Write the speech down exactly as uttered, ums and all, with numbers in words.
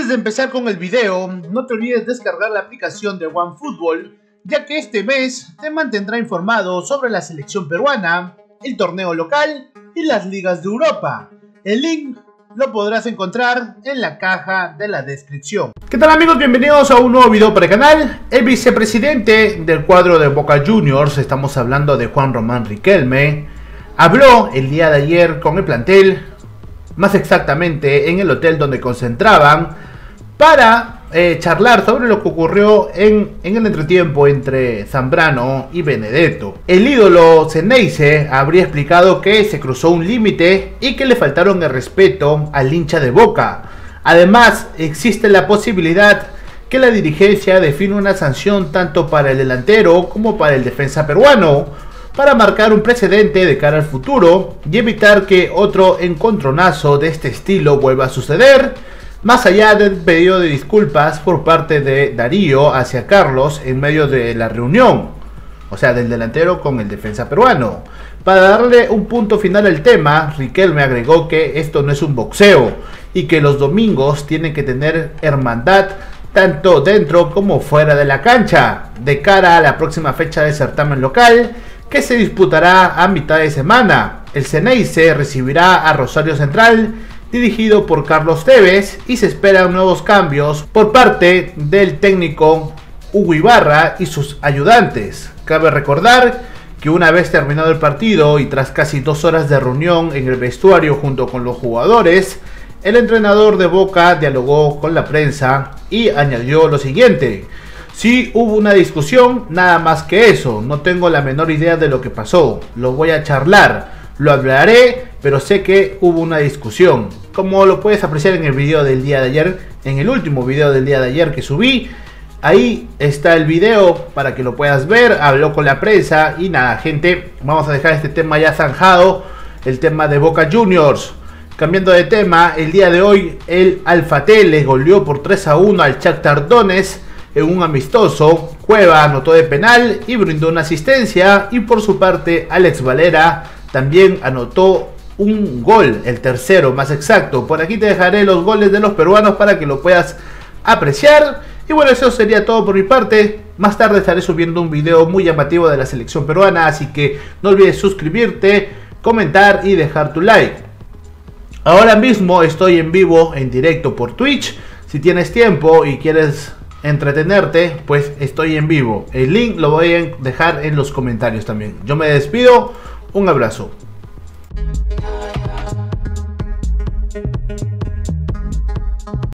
Antes de empezar con el video, no te olvides descargar la aplicación de OneFootball, ya que este mes te mantendrá informado sobre la selección peruana, el torneo local y las ligas de Europa. El link lo podrás encontrar en la caja de la descripción. ¿Qué tal, amigos? Bienvenidos a un nuevo video para el canal. El vicepresidente del cuadro de Boca Juniors, estamos hablando de Juan Román Riquelme, habló el día de ayer con el plantel, más exactamente en el hotel donde concentraban, para eh, charlar sobre lo que ocurrió en, en el entretiempo entre Zambrano y Benedetto. El ídolo Ceneice habría explicado que se cruzó un límite y que le faltaron el respeto al hincha de Boca. Además, existe la posibilidad que la dirigencia define una sanción tanto para el delantero como para el defensa peruano, para marcar un precedente de cara al futuro y evitar que otro encontronazo de este estilo vuelva a suceder, más allá del pedido de disculpas por parte de Darío hacia Carlos en medio de la reunión, o sea, del delantero con el defensa peruano. Para darle un punto final al tema, Riquelme agregó que esto no es un boxeo y que los domingos tienen que tener hermandad tanto dentro como fuera de la cancha, de cara a la próxima fecha del certamen local, que se disputará a mitad de semana. El Ceneice recibirá a Rosario Central, dirigido por Carlos Tevez, y se esperan nuevos cambios por parte del técnico Hugo Ibarra y sus ayudantes. Cabe recordar que una vez terminado el partido y tras casi dos horas de reunión en el vestuario junto con los jugadores, el entrenador de Boca dialogó con la prensa y añadió lo siguiente: sí hubo una discusión, nada más que eso, no tengo la menor idea de lo que pasó, lo voy a charlar, lo hablaré, pero sé que hubo una discusión. Como lo puedes apreciar en el video del día de ayer, en el último video del día de ayer que subí, ahí está el video para que lo puedas ver. Habló con la prensa y nada, gente, vamos a dejar este tema ya zanjado, el tema de Boca Juniors. Cambiando de tema, el día de hoy el Alfate le goleó por tres a uno al Shakhtar Donetsk en un amistoso. Cueva anotó de penal y brindó una asistencia, y por su parte Alex Valera también anotó un gol, el tercero más exacto. Por aquí te dejaré los goles de los peruanos para que lo puedas apreciar. Y bueno, eso sería todo por mi parte. Más tarde estaré subiendo un video muy llamativo de la selección peruana, así que no olvides suscribirte, comentar y dejar tu like. Ahora mismo estoy en vivo, en directo por Twitch. Si tienes tiempo y quieres entretenerte, pues estoy en vivo. El link lo voy a dejar en los comentarios también. Yo me despido, un abrazo.